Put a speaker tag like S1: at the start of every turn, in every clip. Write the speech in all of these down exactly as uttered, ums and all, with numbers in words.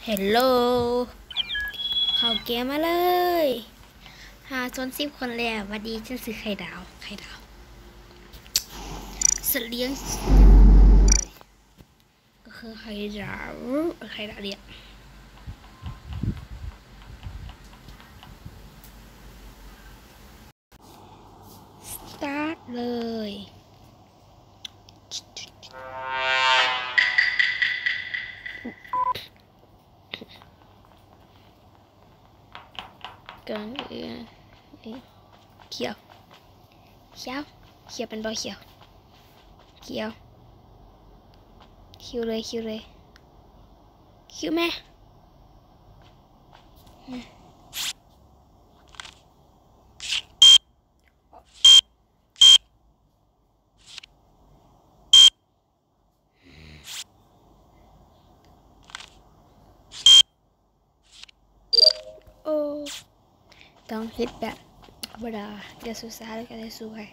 S1: เฮลโลเข้าเกมมาเลย หาจนสิบคนแล้ววันดีฉันซื้อไข่ดาว ไข่ดาวสัตว์เลี้ยงก็คือไข่ดาว ไข่ดาวเลี้ยงสตาร์ทเลยกันเองเขียวเขียวเขียวเป็นบอเขียวเขียวคิวเลยคิวเลยคิวแม่โอ้ต้องฮิตแบบธรรมดาเดี๋ยวสุดท้ายแล้วก็ได้สวย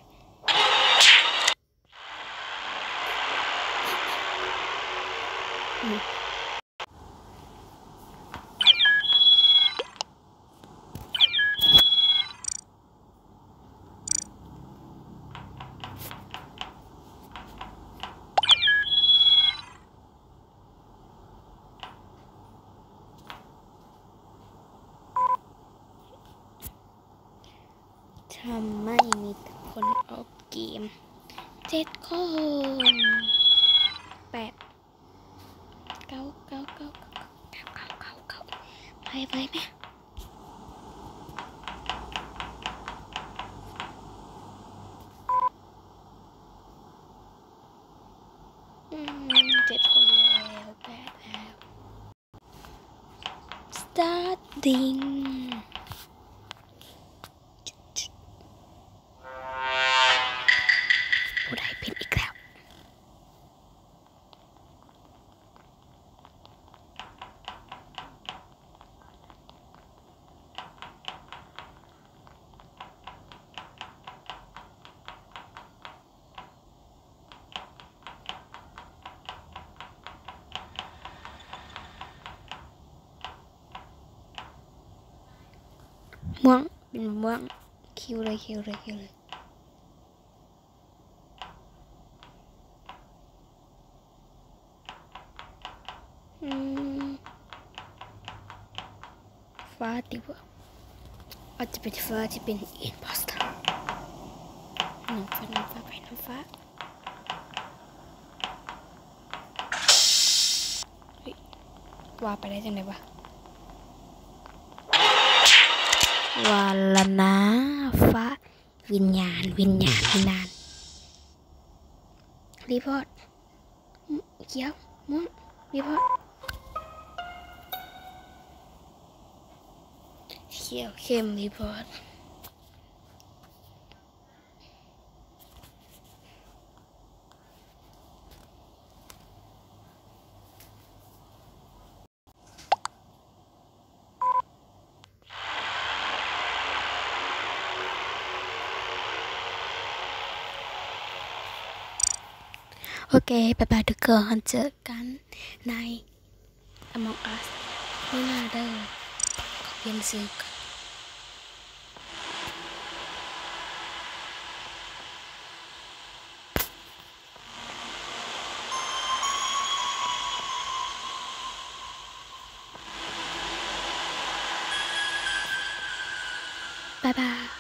S1: ทำไม่มีคนออกเกมเจ็ดคนแปดเก้าเก้าเก้าเก้าเก้าเก้าเก้าเก้าไปไปไหมเจ็ดคนแล้วแปดแล้ว startingผู้ใดเป็นอีกแล้วม่วงเป็นม่วงคิวเลยคิวเลยคิวเลยอืมฟ้าดีกว่าอาจจะเป็นฟ้าที่เป็นอินพอสเตอร์น้ำฟ้าน้ำฟ้าไปน้ำฟ้าเฮ้ยว่าไปได้จังไงวะวาลนะฟ้าวิญญาณวิญญาณวิญญาณรีพอร์ตเขียวม่วงรีพอร์ตเขียวเข้มรีพอร์ตโอเคบ๊ายบายทุกคนเจอกันใน Among Us นี่นาเด้อขอเปลี่ยนซื้อก่อนบ๊ายบาย